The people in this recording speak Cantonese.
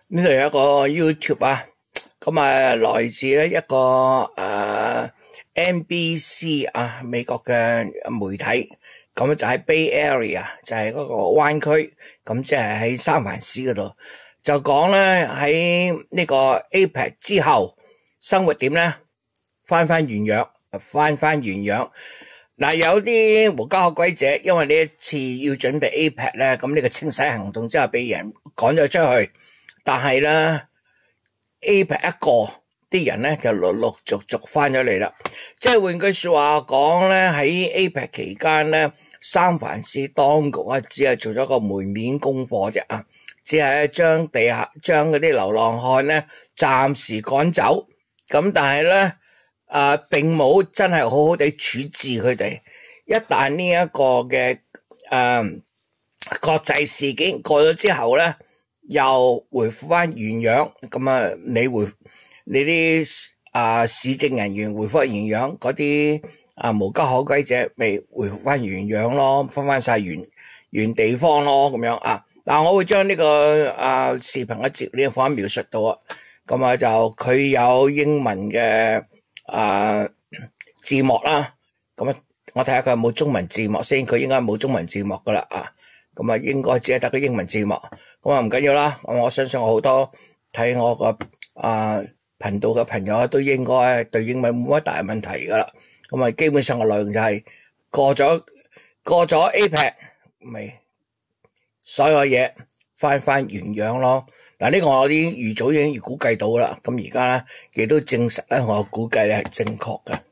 呢度有一個 YouTube 啊，咁啊來自咧一個NBC 啊美國嘅媒體，咁就喺 Bay Area 就係嗰個灣區，咁即係喺三藩市嗰度，就講咧喺呢個 APEC 之後生活點咧，翻原樣，翻原樣。嗱，有啲無家可歸者，因為呢一次要準備 APEC 咧，咁呢個清洗行動之後俾人趕咗出去，但係咧 APEC 一過，啲人咧就陸續翻咗嚟啦。即係換句說話講咧，喺 APEC 期間咧，三藩市當局啊，只係做咗個門面功課啫啊，只係將嗰啲流浪漢咧暫時趕走，咁但係咧。並冇真係好好地處置佢哋。一旦呢一個嘅國際事件過咗之後咧，又回復翻原樣。咁啊，你啲市政人員回復原樣，嗰啲無家可歸者咪回復翻原樣咯，翻晒原地方咯，咁樣啊。嗱，我會將呢個視頻嘅節呢放喺描述到啊。咁啊，就佢有英文嘅。字幕啦，咁啊，我睇下佢有冇中文字幕先，佢應該冇中文字幕噶啦啊，咁啊應該只係得個英文字幕，咁啊唔緊要啦，我相信我好多睇我個頻道嘅朋友都應該對英文冇乜大問題噶啦，咁啊基本上嘅內容就係過咗 APEC 咪所有嘢翻原樣咯。嗱，呢個我啲預早已經估計到啦，咁而家咧亦都證實咧，我估計咧係正確嘅。